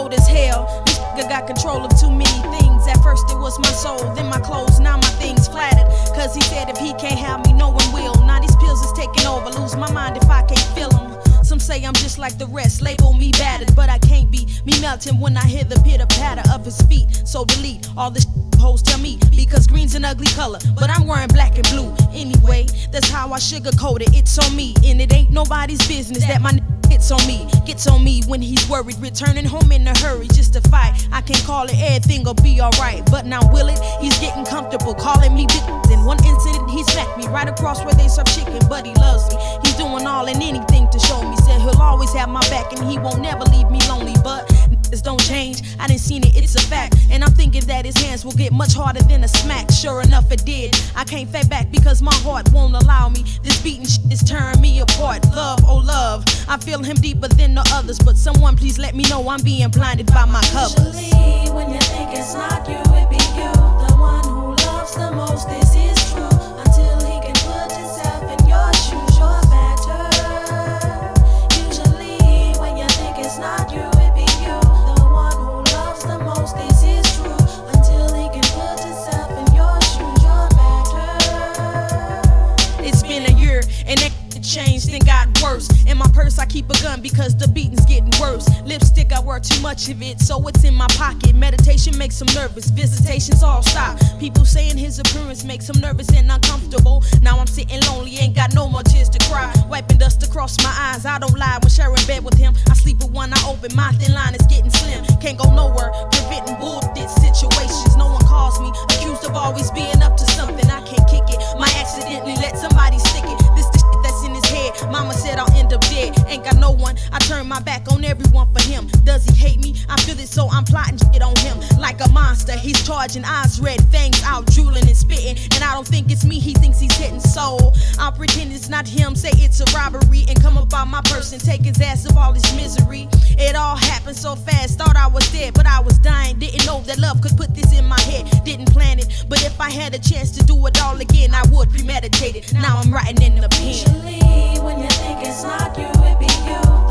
cold as hell. This nigga got control of too many things. At first it was my soul, then my clothes, now my things flattered. Cause he said if he can't have me, no one will. Now these pills is taking over, lose my mind if I can't feel them. Some say I'm just like the rest, label me battered, but I can't be. Me melting when I hear the pitter patter of his feet. So delete all the hoes tell me, because green's an ugly color, but I'm wearing black and blue. Anyway, that's how I sugarcoat it, it's on me. And it ain't nobody's business that my hits on me. Gets on me when he's worried, returning home in a hurry just to fight. I can call it everything will be alright, but now will it? He's getting comfortable calling me bitch. In one incident he smacked me right across where they serve chicken, but he loves me. He's doing all and anything to show me. Said he'll always have my back and he won't never leave me lonely, but niggas don't change. I didn't seen it, it's a fact. And I'm thinking that his hands will get much harder than a smack. Sure enough it did. I can't fight back because my heart won't allow me. This beating shit is tearing me apart. Love, oh love, I feel him deeper than the others, but someone please let me know I'm being blinded by my covers. Usually when you think it's not you, it be you, the one who loves the most. This is true until he can put himself in your shoes. You're better. Usually when you think it's not you, it be you, the one who loves the most. This is true until he can put himself in your shoes. You're better. It's been a year and it changed and got worse. In my purse I keep a gun because the beating's getting worse. Lipstick I wear too much of it, so it's in my pocket. Meditation makes him nervous, visitations all stop. People saying his appearance makes him nervous and uncomfortable. Now I'm sitting lonely, ain't got no more tears to cry. Wiping dust across my eyes, I don't lie when sharing bed with him. I sleep with one eye open, my thin line is getting slim. Can't go nowhere, preventing bullshit situations. No one calls me, accused of always being up to something. I can't kick it, might accidentally let somebody stick it. This the shit that's in his head. Mama said I'll end up dead. Ain't got no one, I turn my back on everyone for him. Does he hate me? I feel it, so I'm plotting shit on him. Like a monster, he's charging, eyes red, fangs out, drooling and spitting. And I don't think it's me, he thinks he's hitting soul. I'll pretend it's not him, say it's a robbery, and come about my person, take his ass of all his misery. It all happened so fast, thought I was dead, but I was dying. Didn't know that love could put this in my head, didn't plan it. But if I had a chance to do it all again, I would premeditate it. Now I'm writing in the pen. Usually when you think it's not you, it be you.